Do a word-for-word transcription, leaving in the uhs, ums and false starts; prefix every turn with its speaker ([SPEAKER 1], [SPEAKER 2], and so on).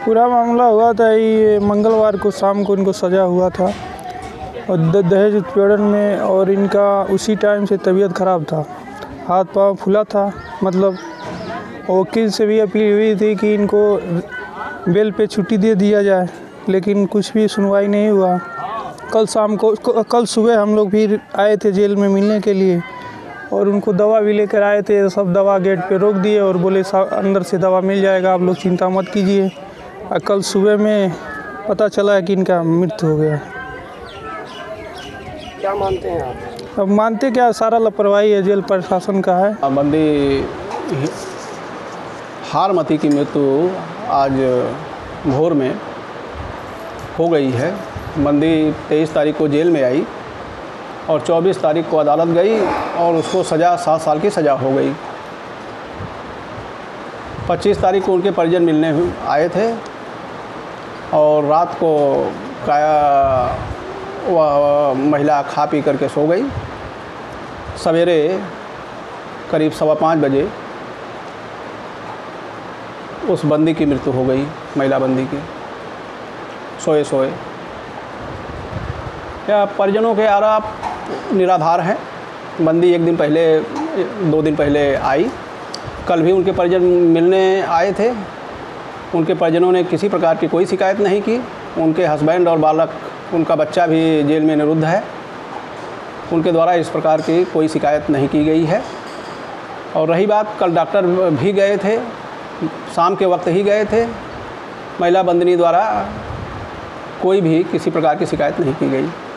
[SPEAKER 1] पूरा मामला हुआ था ये मंगलवार को शाम को इनको सजा हुआ था और दहेज उत्पीड़न में, और इनका उसी टाइम से तबीयत ख़राब था, हाथ पाँव फूला था। मतलब वकील से भी अपील हुई थी कि इनको बेल पे छुट्टी दे दिया जाए, लेकिन कुछ भी सुनवाई नहीं हुआ। कल शाम को कल सुबह हम लोग भी आए थे जेल में मिलने के लिए और उनको दवा भी लेकर आए थे। सब दवा गेट पे रोक दिए और बोले अंदर से दवा मिल जाएगा, आप लोग चिंता मत कीजिए। और कल सुबह में पता चला है कि इनका मृत्यु हो गया।
[SPEAKER 2] क्या मानते हैं आप?
[SPEAKER 1] अब मानते क्या, सारा लापरवाही है जेल प्रशासन का है।
[SPEAKER 3] बंदी हारमती की मृत्यु आज भोर में हो गई है। बंदी तेईस तारीख को जेल में आई और चौबीस तारीख को अदालत गई और उसको सज़ा सात साल की सज़ा हो गई। पच्चीस तारीख को उनके परिजन मिलने आए थे और रात को काया वह महिला खा पी करके सो गई। सवेरे करीब सवा पाँच बजे उस बंदी की मृत्यु हो गई, महिला बंदी की, सोए सोए। या परिजनों के आरोप निराधार हैं। बंदी एक दिन पहले दो दिन पहले आई, कल भी उनके परिजन मिलने आए थे। उनके परिजनों ने किसी प्रकार की कोई शिकायत नहीं की। उनके हस्बैंड और बालक, उनका बच्चा भी जेल में निरुद्ध है, उनके द्वारा इस प्रकार की कोई शिकायत नहीं की गई है। और रही बात, कल डॉक्टर भी गए थे, शाम के वक्त ही गए थे। महिला बंदिनी द्वारा कोई भी किसी प्रकार की शिकायत नहीं की गई।